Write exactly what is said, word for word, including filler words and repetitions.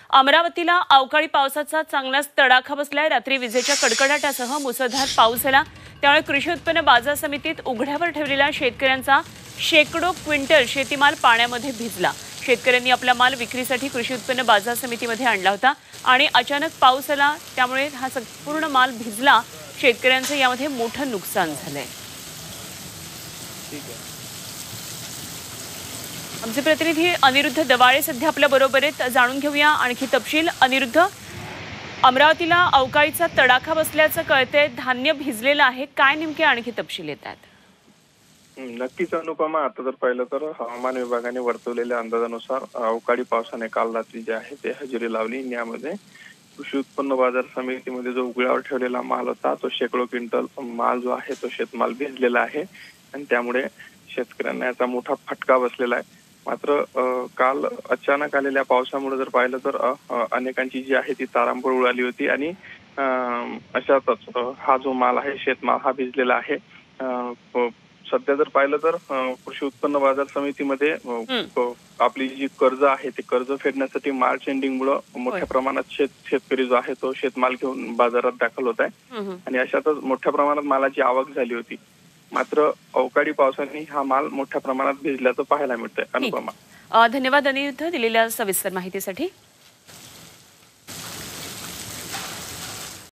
अमरावतीला अवकाळी पावसाचा चांगलाच तडाखा बसलाय। रात्री विजेच्या कडकडाटासह मुसळधार पाऊस झाला, त्यामुळे कृषी उत्पन्न बाजार समितीत उघड्यावर ठेवलेला शेतकऱ्यांचा शेकडो क्विंटल शेतीमाल पाण्यामध्ये भिजला। शेतकऱ्यांनी आपला माल विक्रीसाठी कृषी उत्पन्न बाजार समितीमध्ये आणला होता आणि अचानक पाऊस आला, त्यामुळे हा संपूर्ण माल भिजला। शेतकऱ्यांचं यामध्ये मोठं नुकसान झालंय। आमचे प्रतिनिधी अनिरुद्ध दवाळे सध्या आपल्या बरोबर आहेत, जाणून घेऊया आणखी तपशील। अनिरुद्ध, अमरावतीला अवकाळीचा तडाखा बसल्याचं कळतंय, धान्य भिजलेलं आहे, काय नेमके आणखी तपशील येतात? नक्कीच अनुपमा, आता जर पाहिलं तर हवामान विभागाने वर्तवलेल्या अंदाजानुसार अवकाळी पावसाने काल रात्री जे आहे ते हजेरी लावली। यामध्ये कृषी उत्पन्न बाजार समितीमध्ये जो उघड्यावर ठेवलेला माल होता तो शेकडो क्विंटल माल जो आहे तो शेतमाल भिजलेला आहे आणि त्यामुळे शेतकऱ्यांना याचा मोठा फटका बसलेला आहे। मात्र काल अचानक आलेल्या पावसामुळे जर पाहिलं तर अनेकांची जी आहे ती तारांबळ उडाली होती आणि अशातच हा जो माल आहे शेतमाल हा भिजलेला आहे। सध्या जर पाहिलं तर कृषी उत्पन्न बाजार समितीमध्ये आपली जी कर्ज आहे ते कर्ज फेडण्यासाठी मार्च एंडिंग मुळे मोठ्या प्रमाणात शेत शेतकरी जो आहे तो शेतमाल घेऊन बाजारात दाखल होत आहे आणि अशातच मोठ्या प्रमाणात मालाची आवक झाली होती। मात्र अवकाळी पावसाने हा माल मोठ्या प्रमाणात भिजल्याचं पाहायला मिळतंय। अनुपमा, धन्यवाद अनिरुद्ध दिलेल्या सविस्तर माहितीसाठी।